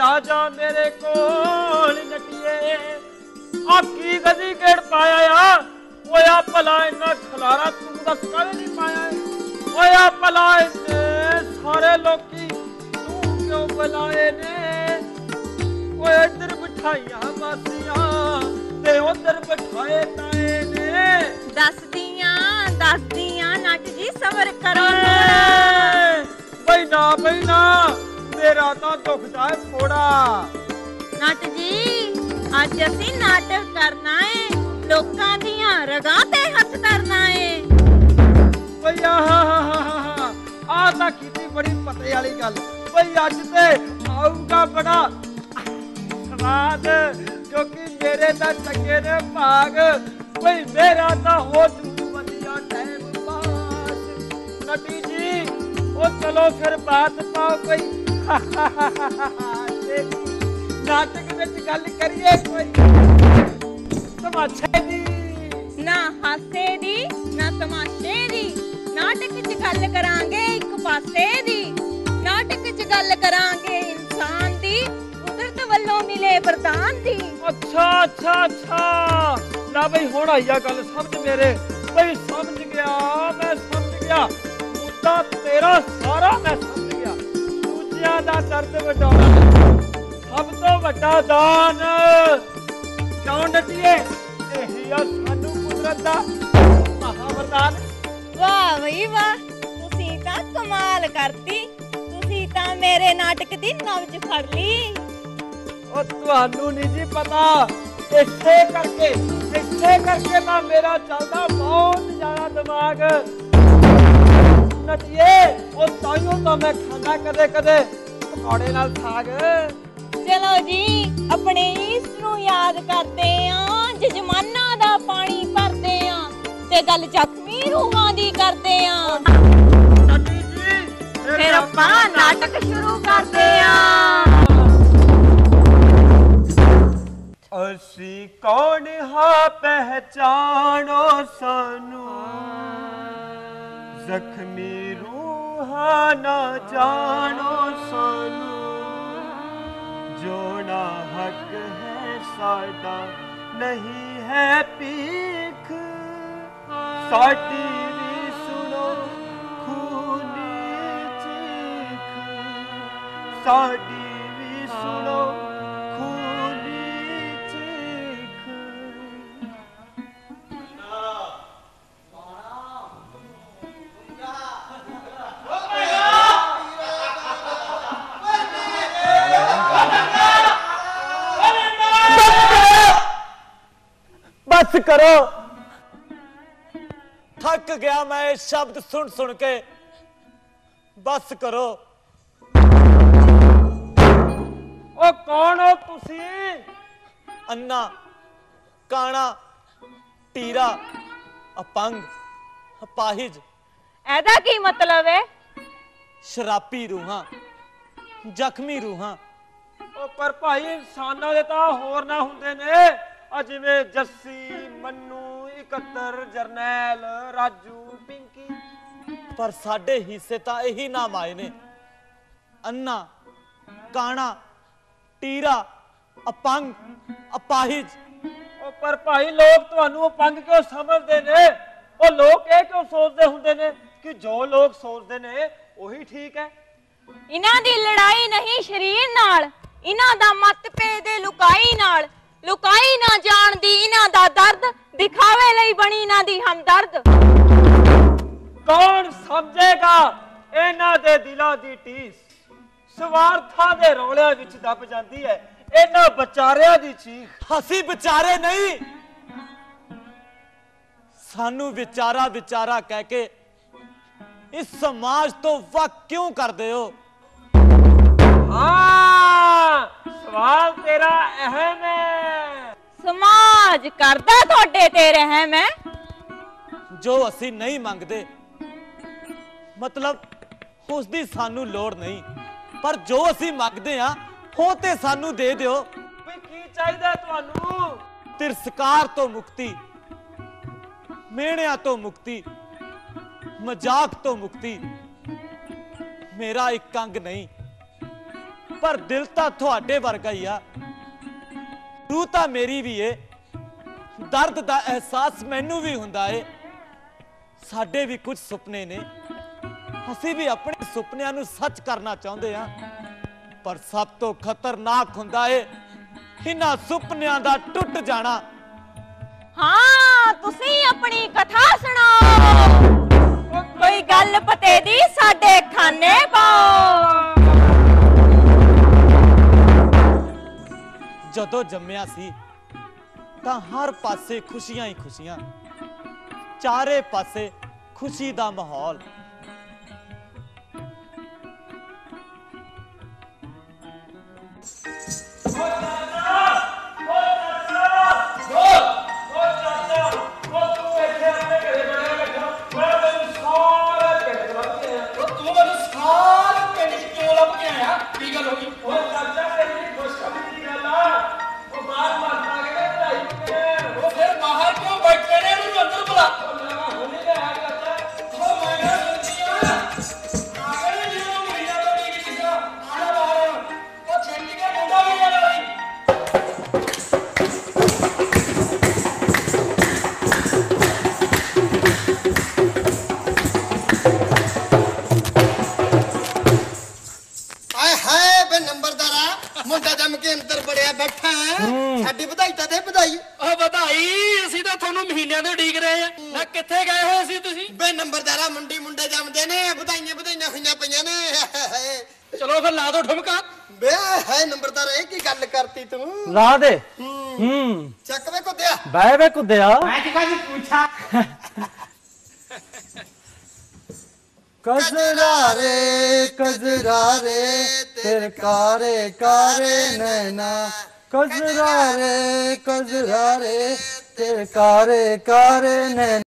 आजा मेरे कोल नटिए आकी गदी केड़ पाया यार ओया भला इन्ना खलारा तू दस काले नहीं पाया ओया भला इन्ने सारे लोकी तू क्यों बुलाए ने ओए इधर बिठाइया मासियां ते उधर बिठाए ताए ने दस दियां नट जी सबर करो बैना मेरा तो दुखदा है थोड़ा नट जी अज असी नाटक करना है लोकां दियां रगां ते हथ धरना है भैया आ तां कीती बड़ी पते वाली गल भई अज ते आऊगा बड़ा स्वाद क्योंकि मेरे तां चंगे ने भाग भई मेरा तां हो जू वधिया टाइम पास नटी जी ओ चलो फिर बात पाओ कोई नाटक विच गल करिए कोई तमाशे दी ना हासे दी ना तमाशे दी नाटक च गल करांगे एक पासे दी नाटक च गल करांगे इंसान दी कुदरत वल्लों मिले वरदान दी अच्छा ना भाई हुण आई आ गल समझ मेरे भाई समझ गया मैं समझ गया मुद्दा तेरा सारा मैं समझ गया दूजियां दा दर्द वटाउणा सब तो वड्डा दान क्यों नटिए ਇਹੀ ਆ ਸਾਨੂੰ ਕੁਦਰਤ ਦਾ ਮਹਾਵਰਦਾਨ वाह भाई वाह तुसी तां कमाल करती तुसी तां मेरे नाटक दी नब्ज फड़ ली ओ ਤੁਹਾਨੂੰ नहीं जी पता इसे करके ना मेरा चलता बहुत ज्यादा दिमाग नटिए ओ ताइयों तो मैं खाना कदे पकौड़े नाल साग चलो जी अपने ईस्ट नूं याद करते आ जजमाना दा पानी भरते आ ते गल जख्मी रूहां दी करते आ नटी जी फिर आपां नाटक शुरू करते आ असी कौन हा पहचानो सानू जख्मी रूहा ना जानो सानू जोना हक है साडा नहीं है पीख साडी भी सुनो खूनी चीख साडी भी सुनो बस करो थक गया मैं शब्द सुन के बस करो ओ कौन हो तुसी अन्ना काना टीरा अपंग अपाहिज एदा की मतलब है शराबी रूहां जख्मी रूहां ओ पर भाई इंसानां दे तां होर ना हुंदे ने जिवें जस्सी मन्नू इकत्तर जरनैल राजू पिंकी पर साडे हिस्से तां यही नाम आए ने अन्ना काना टीरा अपंग अपाहिज ओ पर भाई लोग तुहानू अपंग क्यों समझदे ने ओ लोग ये क्यों सोचदे हुंदे ने कि जो लोग सोचदे ने ओही ठीक है इन्हां दी लड़ाई नहीं शरीर नाल इन्हां दा मतभेद लुकाई नाल लुकाई ना जान दी इन्हां दा दर्द दिखावे लई बनी इन्हां दी हमदर्द कौन समझेगा इन्हां दे दिलां दी टीस स्वार्थां दे रोलिਆਂ ਵਿੱਚ दब ਜਾਂਦੀ है इन्हां ਵਿਚਾਰਿਆਂ ਦੀ चीख ਅਸੀਂ ਵਿਚਾਰੇ नहीं ਸਾਨੂੰ ਵਿਚਾਰਾ कह के इस समाज तो वक क्यों करदे हो हाँ सवाल तेरा अहम है समाज करदा ਤੁਹਾਡੇ ਤੇ रहम है जो ਅਸੀਂ नहीं ਮੰਗਦੇ मतलब ਉਸ ਦੀ ਸਾਨੂੰ ਲੋੜ ਨਹੀਂ ਪਰ ਜੋ ਅਸੀਂ ਮੰਗਦੇ ਆ ਉਹ ਤੇ ਸਾਨੂੰ ਦੇ ਦਿਓ ਵੀ ਕੀ ਚਾਹੀਦਾ ਤੁਹਾਨੂੰ ਤਿਰਸਕਾਰ ਤੋਂ ਮੁਕਤੀ ਮੇਣਿਆਂ ਤੋਂ ਮੁਕਤੀ मजाक तो मुक्ति मेरा एक अंग नहीं पर दिल तो थोड़े वर्गा ही आ। रूह तो मेरी भी है, दर्द का एहसास मैनू भी हुंदा है। साडे भी कुछ सुपने ने, असी भी अपने सुपनियां नू सच करना चाहते हैं, पर सब तो खतरनाक हुंदा है इन्हां सुपनियां दा टुट जाना। हाँ तुसी अपनी कथा सुनाओ, कोई गल पते दी साडे खाने पाओ। जदों जम्मिया सी तां हर पासे खुशियां ही खुशियां, चारे पासे खुशी दा माहौल। मुंडा जम के अंदर बड़िया बैठा है, साडी बधाई तो दे बधाई। ओ बधाई, ਅਸੀਂ ਤਾਂ ਤੁਹਾਨੂੰ ਮਹੀਨਿਆਂ ਤੋਂ ਉਡੀਕ ਰਹੇ ਆ। ਨਾ ਕਿੱਥੇ ਗਏ ਹੋਏ ਸੀ ਤੁਸੀਂ? ਬੇ ਨੰਬਰਦਾਰਾ ਮੰਡੀ ਮੁੰਡੇ ਜੰਮਦੇ ਨੇ, ਬਧਾਈਆਂ ਬਧਾਈਆਂ ਹੋਈਆਂ ਪਈਆਂ ਨੇ। ਚਲੋ ਫਿਰ ਲਾ ਦੋ ਠੁਮਕਾ। ਬੇ ਹੈ ਨੰਬਰਦਾਰਾ, ਇਹ ਕੀ ਗੱਲ ਕਰਤੀ ਤੂੰ? ला दे ਚੱਕ ਵੇ ਕੁੱਦਿਆ। बाय वे कुदिया ਮੈਂ ਕੀ ਕਾਜੀ ਪੁੱਛਾ? कजरा रे तेरे कारे कारे नैना, कजरा रे तेरे कारे कारे नैना।